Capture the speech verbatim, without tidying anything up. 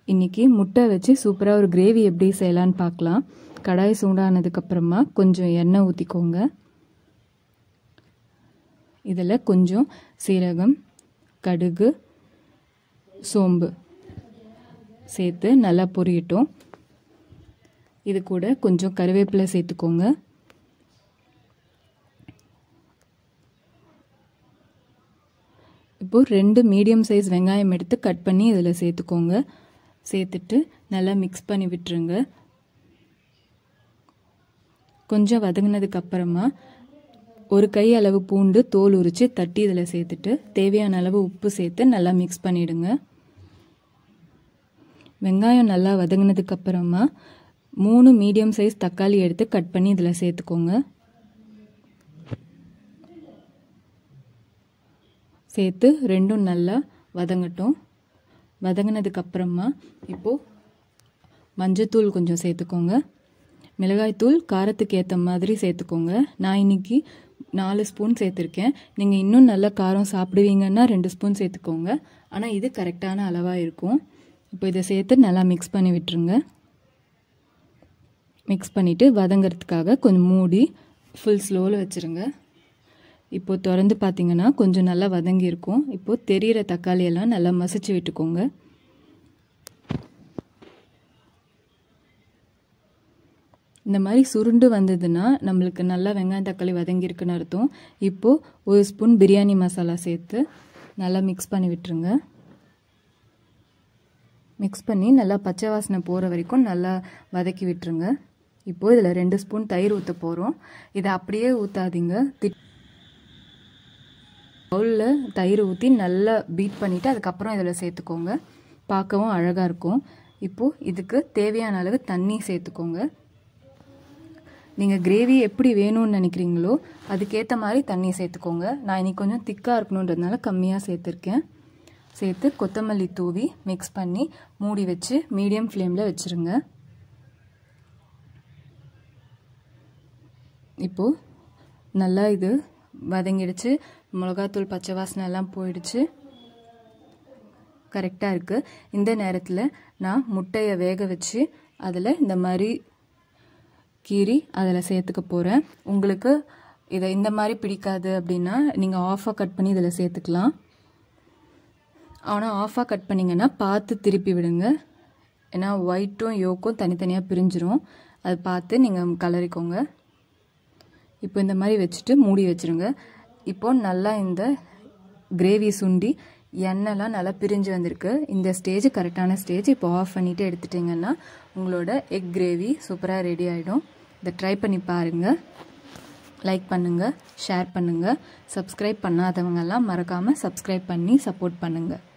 இன்றைக்கி முட்டை வச்சு சூப்பராக ஒரு கிரேவி எப்படி செய்யலான்னு பார்க்கலாம். கடாய் சூடானதுக்கப்புறமா கொஞ்சம் எண்ணெய் ஊற்றிக்கோங்க. இதில் கொஞ்சம் சீரகம், கடுகு, சோம்பு சேர்த்து நல்லா பொரியட்டும். இது கூட கொஞ்சம் கருவேப்பிலை சேர்த்துக்கோங்க. இப்போது ரெண்டு மீடியம் சைஸ் வெங்காயம் எடுத்து கட் பண்ணி இதில் சேர்த்துக்கோங்க. சேர்த்துட்டு நல்லா மிக்ஸ் பண்ணி விட்டுருங்க. கொஞ்சம் வதங்கினதுக்கு அப்புறமா ஒரு கை அளவு பூண்டு தோல் உரித்து தட்டி இதில் சேர்த்துட்டு தேவையான அளவு உப்பு சேர்த்து நல்லா மிக்ஸ் பண்ணிவிடுங்க. வெங்காயம் நல்லா வதங்கினதுக்கு அப்புறமா மூணு மீடியம் சைஸ் தக்காளி எடுத்து கட் பண்ணி இதில் சேர்த்துக்கோங்க. சேர்த்து ரெண்டும் நல்லா வதங்கட்டும். வதங்கினதுக்கு அப்புறமா இப்போது மஞ்சத்தூள் கொஞ்சம் சேர்த்துக்கோங்க. மிளகாய்த்தூள் காரத்துக்கு ஏற்ற மாதிரி சேர்த்துக்கோங்க. நான் இன்றைக்கி நாலு ஸ்பூன் சேர்த்துருக்கேன். நீங்கள் இன்னும் நல்லா காரம் சாப்பிடுவீங்கன்னா ரெண்டு ஸ்பூன் சேர்த்துக்கோங்க. ஆனால் இது கரெக்டான அளவாக இருக்கும். இப்போ இதை சேர்த்து நல்லா மிக்ஸ் பண்ணி விட்டுருங்க. மிக்ஸ் பண்ணிவிட்டு வதங்கிறதுக்காக கொஞ்சம் மூடி ஃபுல் ஸ்லோவில் வச்சுருங்க. இப்போது திறந்து பார்த்திங்கன்னா கொஞ்சம் நல்லா வதங்கியிருக்கும். இப்போது தெரிகிற தக்காளியெல்லாம் நல்லா மசிச்சு விட்டுக்கோங்க. இந்த மாதிரி சுருண்டு வந்ததுன்னா நம்மளுக்கு நல்லா வெங்காயம் தக்காளி வதங்கியிருக்குன்னு அர்த்தம். இப்போது ஒரு ஸ்பூன் பிரியாணி மசாலா சேர்த்து நல்லா மிக்ஸ் பண்ணி விட்டுருங்க. மிக்ஸ் பண்ணி நல்லா பச்சை வாசனை போகிற வரைக்கும் நல்லா வதக்கி விட்டுருங்க. இப்போது இதில் ரெண்டு ஸ்பூன் தயிர் ஊற்ற போகிறோம். இதை அப்படியே ஊற்றாதீங்க. திட் பவுலில் தயிர் ஊற்றி நல்லா பீட் பண்ணிவிட்டு அதுக்கப்புறம் இதில் சேர்த்துக்கோங்க. பார்க்கவும் அழகாக இருக்கும். இப்போது இதுக்கு தேவையான அளவு தண்ணி சேர்த்துக்கோங்க. நீங்கள் கிரேவி எப்படி வேணும்னு நினைக்கிறீங்களோ அதுக்கேற்ற மாதிரி தண்ணி சேர்த்துக்கோங்க. நான் இன்றைக்கி கொஞ்சம் திக்காக இருக்கணுன்றதுனால கம்மியாக சேர்த்துருக்கேன். சேர்த்து கொத்தமல்லி தூவி மிக்ஸ் பண்ணி மூடி வச்சு மீடியம் ஃப்ளேமில் வச்சுருங்க. இப்போது நல்லா இது வதங்கிடுச்சு. மிளகாத்தூள் பச்சை வாசனை எல்லாம் போயிடுச்சு. கரெக்டாக இருக்குது. இந்த நேரத்தில் நான் முட்டையை வேக வச்சு அதில் இந்த மாதிரி கீரி அதில் சேர்த்துக்க போகிறேன். உங்களுக்கு இதை இந்த மாதிரி பிடிக்காது அப்படின்னா நீங்கள் ஆஃபாக கட் பண்ணி இதில் சேர்த்துக்கலாம். ஆனால் ஆஃபாக கட் பண்ணிங்கன்னா பார்த்து திருப்பி விடுங்க. ஏன்னா ஒயிட்டும் யோக்கும் தனித்தனியாக பிரிஞ்சிரும். அது பார்த்து நீங்கள் கலரிக்கோங்க. இப்போ இந்த மாதிரி வச்சுட்டு மூடி வச்சுருங்க. இப்போது நல்லா இந்த கிரேவி சுண்டி எண்ணெய்லாம் நல்லா பிரிஞ்சு வந்திருக்கு. இந்த ஸ்டேஜ் கரெக்டான ஸ்டேஜ். இப்போ ஆஃப் பண்ணிவிட்டு எடுத்துட்டிங்கன்னா உங்களோட எக் கிரேவி சூப்பராக ரெடி ஆகிடும். இதை ட்ரை பண்ணி பாருங்கள். லைக் பண்ணுங்கள், ஷேர் பண்ணுங்கள். சப்ஸ்கிரைப் பண்ணாதவங்கெல்லாம் மறக்காமல் சப்ஸ்கிரைப் பண்ணி சப்போர்ட் பண்ணுங்கள்.